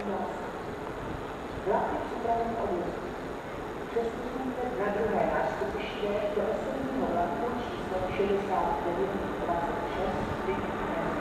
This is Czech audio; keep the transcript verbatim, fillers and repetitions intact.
nos. Vlak je připraven k odjezdu. Přestupujte na druhé nástupiště do osobního vlaku číslo šedesát devět dvacet šest Vyk